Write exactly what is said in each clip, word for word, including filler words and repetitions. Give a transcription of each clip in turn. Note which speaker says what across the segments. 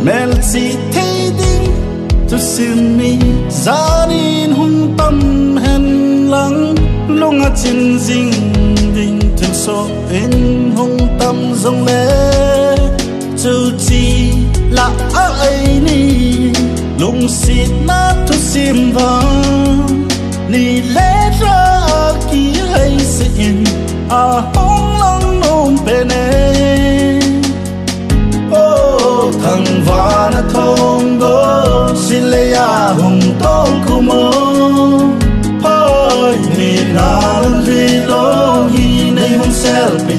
Speaker 1: mel si thế đi tu sim mi za in hung tâm hen lắng lung a chin ding ding thân so in hung tâm dòng lệ chu chi là ai ni lung si na tu sim vang ni lẽ ra kỳ hay xin à hong lăng nôm bên em ô thằng va na thong go xin lấy à hồng tông khu mơ thôi ni na li lo hi nay hong sel bị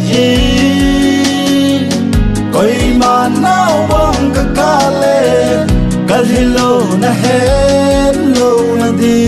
Speaker 1: coi mà nao bong cả cả lệ cả hello na hello na đi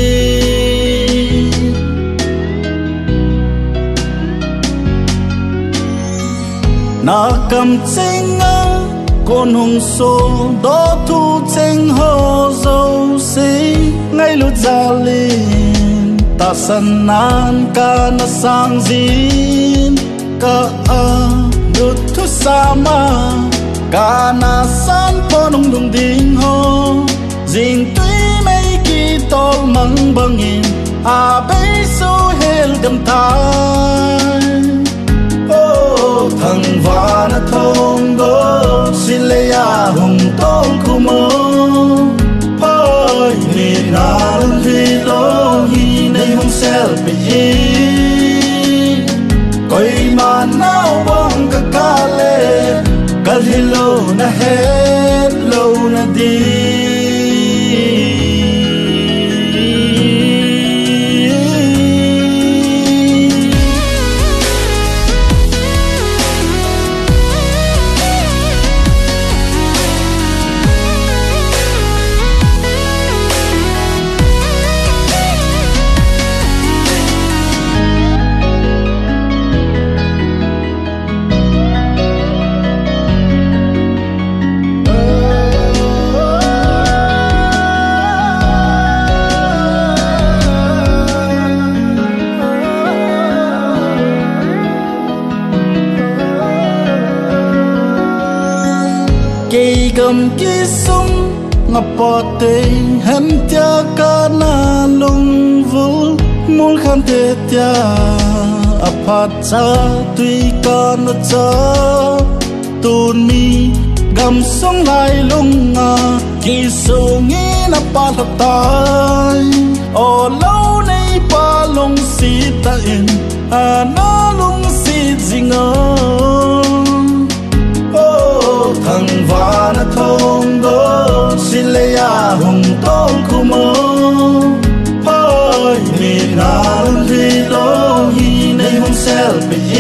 Speaker 1: na cầm chênh á con hồng số đó thu chênh hồ dâu xí ngay lúc ra lên ta sân nan ca na sang zin ca a nút thu sa ma ca na san con hồng đùng đinh hồ zin tuy mấy kỳ tol măng băng in a bay số hel đầm tai thằng va na thong go xin lấy à hồng tông khu mơ thôi ni na li lo hi nay hong sel bị coi mà nao bong cả cả lệ cả hello na hello na đi cây gầm kí sung ngập bọt tê hân tia ca na lung vũ muốn khăn tê tia áp hạt cha tuy ca na cha tuôn mi gầm sung lại lung à kí sung nghĩ na ba lập tai ở lâu nay ba lung xí ta in à nó lung xí gì ngờ thằng va na thong go xin lấy à hồng tông khu mơ thôi ni na li lo hi nay hong sel bị